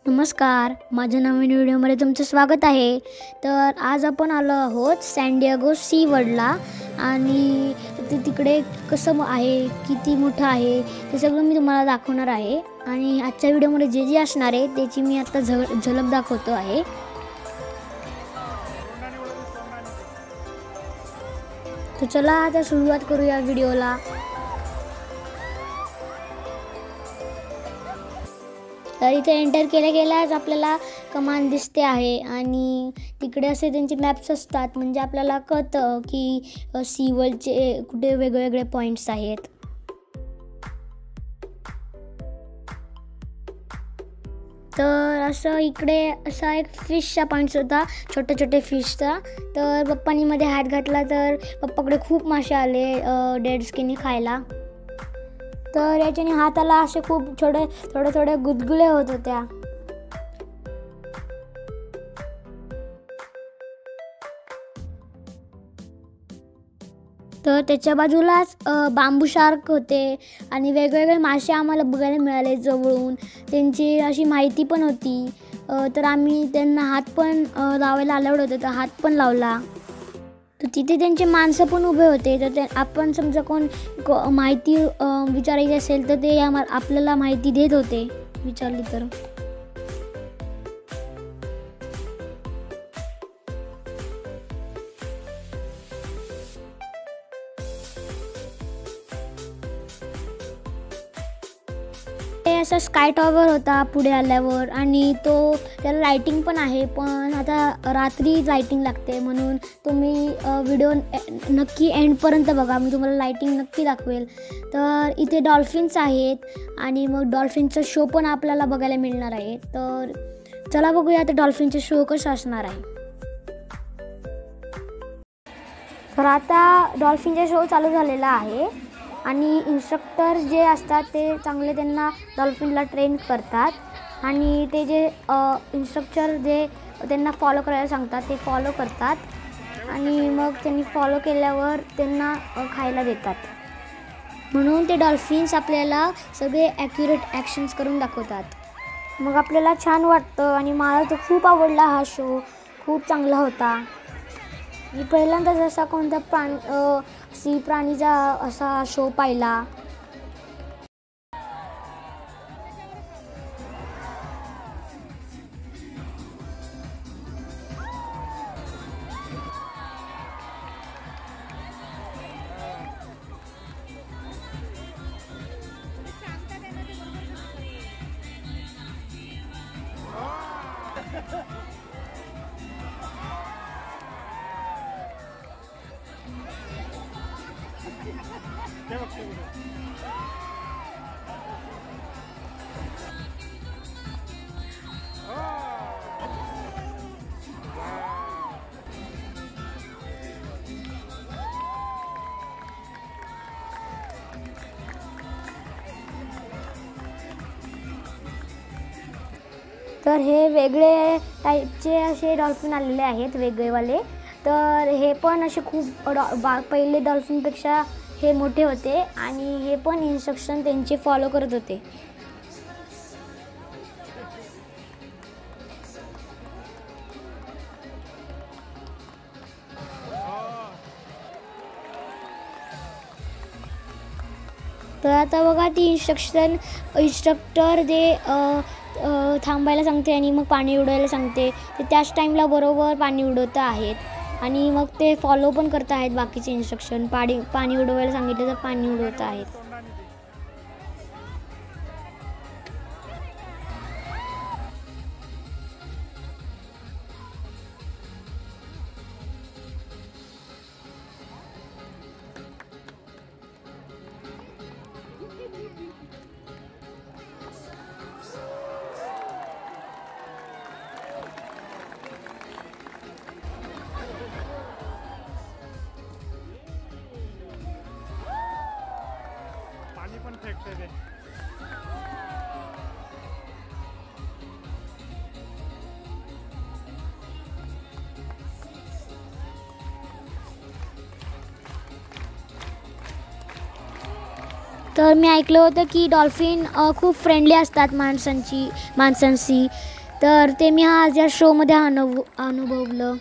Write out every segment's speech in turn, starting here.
नमस्कार, माझ्या नवीन व्हिडिओमध्ये तुमचं स्वागत आहे. तर आज आपण आलो आहोत सॅन डिएगो सी वर्ल्डला आणि ते तिकडे कसं आहे, किती मोठं आहे ते सगळं मी तुम्हाला दाखवणार आहे. आणि आजच्या व्हिडिओमध्ये जे जे असणार आहे त्याची मी आता झलक दाखवतो आहे. तर चला आता सुरुवात करूया व्हिडिओला. तर इथे एंटर केल्याच आपल्याला कमान दिसते आहे आणि तिकडे असे त्यांचे मॅप्स असतात, म्हणजे आपल्याला कळतं की सी वर्ल्डचे कुठे वेगवेगळे पॉईंट्स आहेत. तर असं इकडे असा एक फिशचा पॉईंट्स होता, छोटे फिशचा. तर पप्पांनी मध्ये हात घातला तर पप्पाकडे खूप मासे आले डेड स्किनी खायला. तर याच्याने हाताला असे खूप थोडे गुदगुले होत होत्या. तर त्याच्या बाजूलाच बांबू शार्क होते आणि वेगवेगळे मासे आम्हाला बघायला मिळाले जवळून. त्यांची अशी माहिती पण होती. तर आम्ही त्यांना हात पण लावायला अलाउड होतं, तर हात पण लावला. तर तिथे त्यांचे माणसं पण उभे होते. तर ते आपण समजा कोण माहिती विचारायची असेल तर ते आपल्याला माहिती देत होते विचारली तर. ते असं स्काय टॉवर होता पुढे आल्यावर आणि त्याला लाईटिंग पण आहे, पण आता रात्री लाईटिंग लागते म्हणून तुम्ही व्हिडिओ नक्की एंडपर्यंत बघा, मी तुम्हाला लाईटिंग नक्की दाखवेल. तर इथे डॉल्फिन्स आहेत आणि मग डॉल्फिनचा शो पण आपल्याला बघायला मिळणार आहे. तर चला बघूया आता डॉल्फिनचा शो कसा असणार आहे. तर आता डॉल्फिनचा शो चालू झालेला आहे आणि इन्स्ट्रक्टर जे असतात ते चांगले त्यांना डॉल्फिनला ट्रेन करतात आणि ते जे इन्स्ट्रक्टर जे त्यांना फॉलो करायला सांगतात ते फॉलो करतात आणि मग त्यांनी फॉलो केल्यावर त्यांना खायला देतात. म्हणून ते डॉल्फिन्स आपल्याला सगळे ॲक्युरेट ॲक्शन्स करून दाखवतात. मग आपल्याला छान वाटतं आणि मला तर खूप आवडला हा शो, खूप चांगला होता. मी पहिल्यांदाच असा कोणता सी प्राणीचा असा शो पाहिला. तर हे वेगळे टाईपचे असे डॉल्फिन आलेले आहेत वेगळेवाले. तर हे पण असे खूप पहिले डॉल्फिनपेक्षा हे मोठे होते आणि हे पण इन्स्ट्रक्शन त्यांचे फॉलो करत होते. तर आता बघा ती इन्स्ट्रक्टर जे थांबायला सांगते आणि मग पाणी उडवायला सांगते, ते त्याच टाईमला बरोबर पाणी उडवत आहेत आणि मग ते फॉलो पण करत आहेत बाकीचे इन्स्ट्रक्शन. पाणी उडवायला सांगितलं तर पाणी उडवत आहेत. पण फेकते ते. तर मी ऐकलं होतं की डॉल्फिन खूप फ्रेंडली असतात माणसांशी, तर ते मी आज या शोमध्ये अनुभवलं.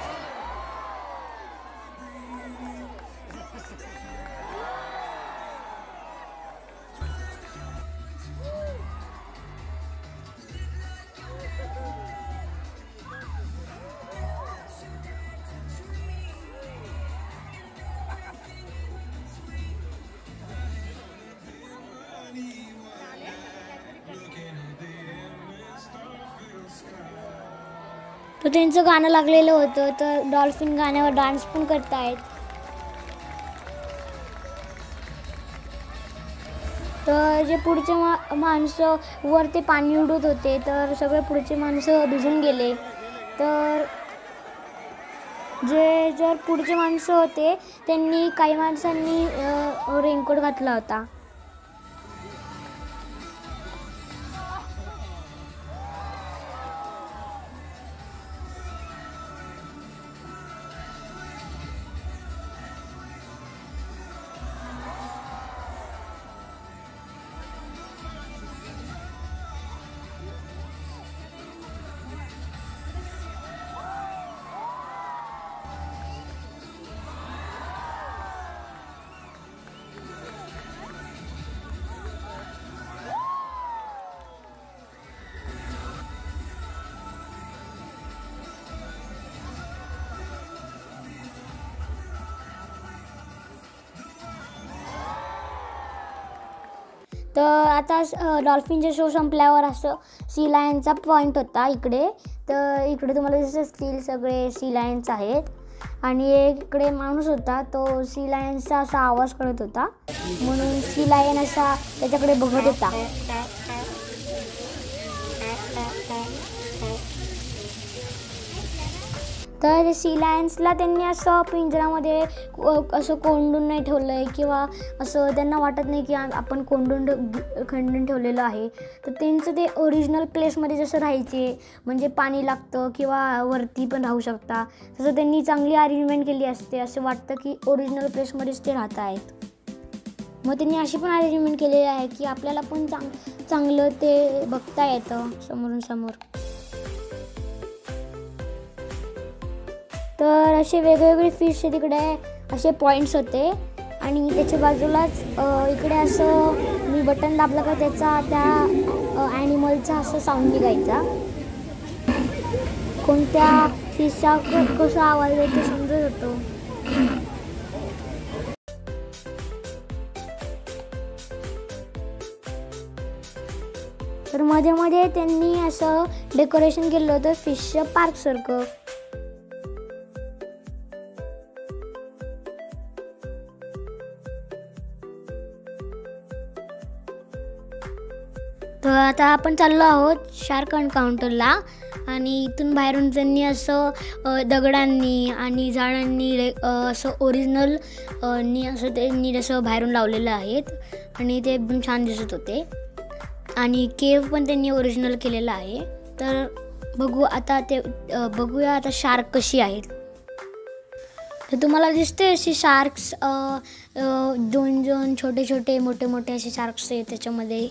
तर त्यांचं गाणं लागलेलं होतं, तर डॉल्फिन गाण्यावर डान्स पण करतायत. तर जे पुढचे माणसं वर ते पाणी उडत होते, तर सगळे पुढचे माणसं भिजून गेले. तर जर पुढचे माणसं होते त्यांनी काही माणसांनी रेनकोट घातला होता. तर आता डॉल्फिनचा शो संपल्यावर असं सी लायनचा पॉईंट होता इकडे. तर इकडे तुम्हाला दिसत असतील सगळे सी लायन्स आहेत. आणि इकडे माणूस होता, तो सी लायन्सचा असा आवाज करत होता, म्हणून सी लायन असा त्याच्याकडे बघत होता. तर सी लायन्सला त्यांनी असं पिंजऱ्यामध्ये असं कोंडून नाही ठेवलं आहे, किंवा असं त्यांना वाटत नाही की आपण खंडून ठेवलेलं आहे. तर त्यांचं ते ओरिजिनल प्लेसमध्ये जसं राहायचे, म्हणजे पाणी लागतं किंवा वरती पण राहू शकता, तसं त्यांनी चांगली अरेंजमेंट केली असते. असं वाटतं की ओरिजिनल प्लेसमध्येच ते राहत आहेत. मग त्यांनी अशी पण अरेंजमेंट केलेली आहे की आपल्याला पण चांगलं ते बघता येतं समोरून समोर. तर असे वेगवेगळे फिश तिकडे असे पॉईंट्स होते, आणि त्याच्या बाजूलाच इकडे असं मी बटन दाबलं का त्या ॲनिमलचा असं साऊंड निघायचा. कोणत्या फिशचा कसा आवाज येतो समजत होतो. तर मध्ये मध्ये त्यांनी असं डेकोरेशन केलं होतं फिशचं पार्कसारखं. तर आता आपण चाललो आहोत शार्क एन्काउंटरला, आणि इथून बाहेरून त्यांनी असं दगडांनी आणि झाडांनी असं ओरिजिनल असं त्यांनी जसं बाहेरून लावलेलं आहेत, आणि ते एकदम छान दिसत होते. आणि केव पण त्यांनी ओरिजिनल केलेलं आहे. तर बघूया आता शार्क कशी आहेत. तर तुम्हाला दिसते असे शार्क्स दोन छोटे छोटे मोठे मोठे असे शार्क्स आहेत त्याच्यामध्ये.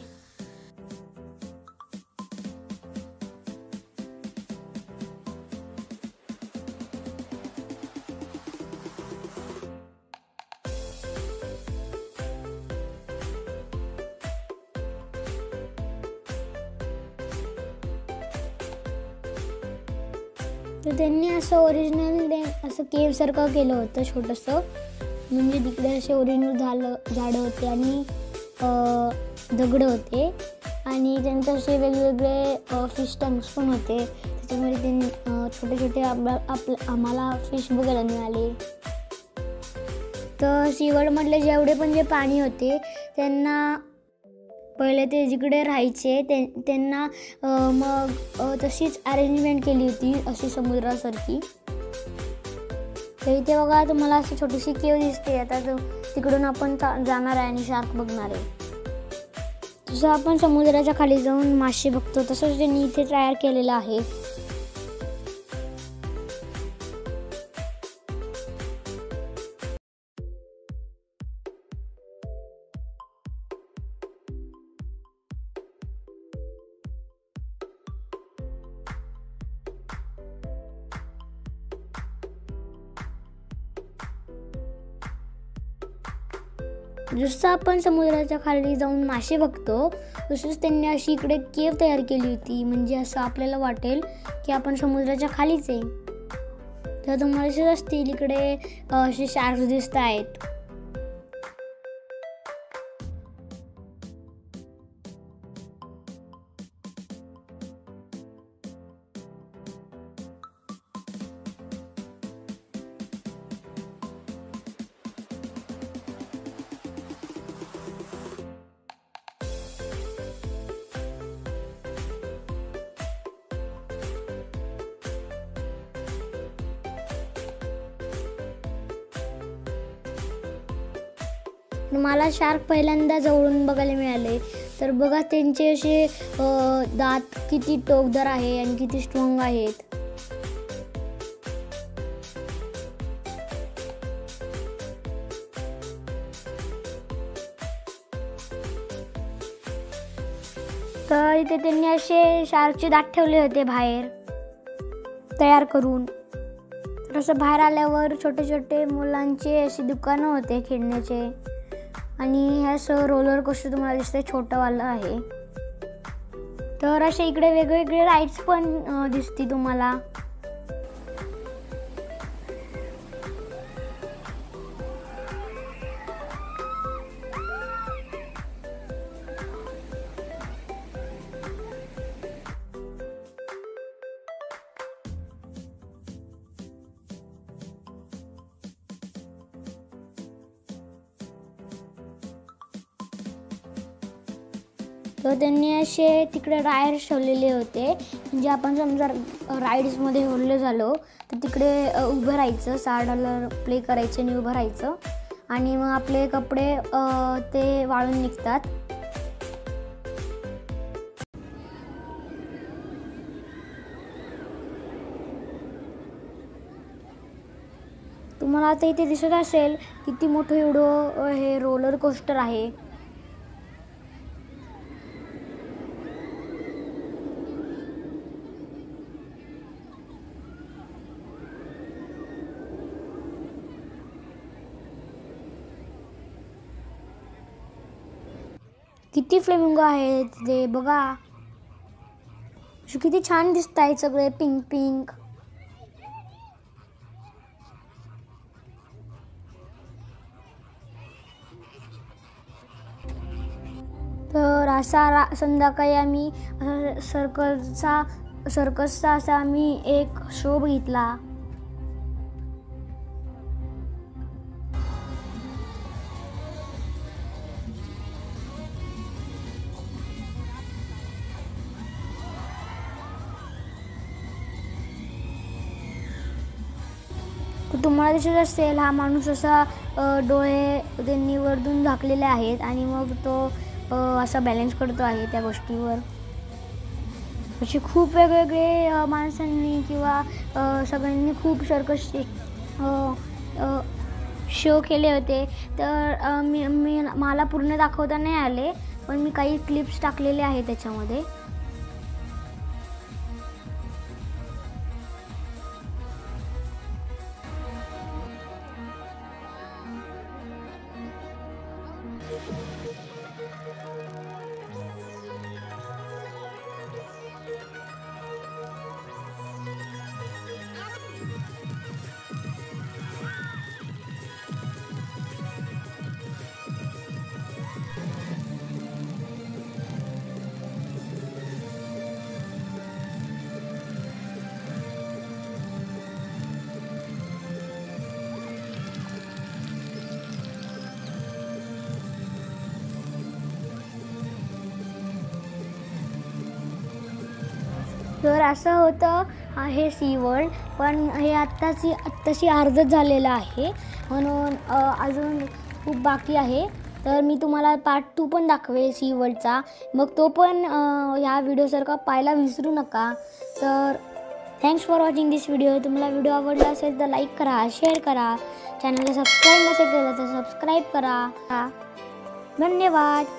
तर त्यांनी असं ओरिजिनल असं केवसारखं केलं होतं छोटंसं, म्हणजे तिकडे असे ओरिजिनल झाडं होते आणि दगडं होते, आणि त्यांचे असे वेगवेगळे फिश टँक्स पण होते. त्याच्यामध्ये त्यांनी छोटे छोटे आम्हाला फिश बघायला मिळाले. तर सीवर्ल्डमधले जेवढे पण जे प्राणी होते त्यांना पहिले ते जिकडे राहायचे त्यांना मग तशीच अरेंजमेंट केली होती अशी समुद्रासारखी. तर इथे बघा तुम्हाला अशी छोटीशी केव दिसते. आता तिकडून आपण जाणार आहे आणि शार्क बघणार आहे. जसं आपण समुद्राच्या खाली जाऊन मासे बघतो तसंच त्यांनी इथे तयार केलेलं आहे. जसं आपण समुद्राच्या खाली जाऊन मासे बघतो तसंच त्यांनी अशी इकडे केव तयार केली होती, म्हणजे असं आपल्याला वाटेल की आपण समुद्राच्या खालीच आहे. तर तुम्हाला दिसत असतील इकडे असे शार्क्स दिसत आहेत. मला शार्क पहिल्यांदा जवळून बघायला मिळाले. तर बघा त्यांचे असे दात किती टोकदार आहे आणि किती स्ट्रॉंग आहेत. तर इथे त्यांनी असे शार्कचे दात ठेवले होते बाहेर तयार करून. तर असं बाहेर आल्यावर छोटे छोटे मुलांचे असे दुकानं होते खेळण्याचे, आणि हे असं रोलर कोस्टर तुम्हाला दिसतंय छोटंवालं आहे. तर असे इकडे वेगवेगळे राईड्स पण दिसतील तुम्हाला. तर त्यांनी असे तिकडे राईड्स ठेवलेले होते, म्हणजे आपण समजा राईड्समध्ये ओढलं झालो तर तिकडे उभं राहायचं, $6 प्ले करायचे आणि उभं राहायचं, आणि मग आपले कपडे ते वाळून निघतात. तुम्हाला आता इथे दिसत असेल किती मोठं एवढं हे रोलर कोस्टर आहे. किती फ्लेमिंगो आहेत ते बघा, किती छान दिसत आहेत सगळे पिंक पिंक. तर असा संध्याकाळी आम्ही सर्कसचा असा आम्ही एक शो बघितला. तुम्हाला दिसत असेल हा माणूस असा डोळे त्यांनी वरतून झाकलेले आहेत आणि मग तो असा बॅलन्स करतो आहे त्या गोष्टीवर. असे खूप वेगवेगळे माणसांनी किंवा सगळ्यांनी खूप सर्कसचे शो केले होते. तर मला पूर्ण दाखवता नाही आले, पण मी काही क्लिप्स टाकलेले आहेत त्याच्यामध्ये. तर असं होतं हे सी वर्ल्ड, पण हे आत्ताशी अर्धच झालेलं आहे, म्हणून अजून खूप बाकी आहे. तर मी तुम्हाला पार्ट 2 पण दाखवेल सी वर्ल्डचा, मग तो पण ह्या व्हिडिओसारखा पाहायला विसरू नका. तर thanks for watching this video. तुम्हाला व्हिडिओ आवडला असेल तर लाईक करा, शेअर करा, चॅनलला सबस्क्राईब नसेल केलं तर सबस्क्राईब करा. धन्यवाद.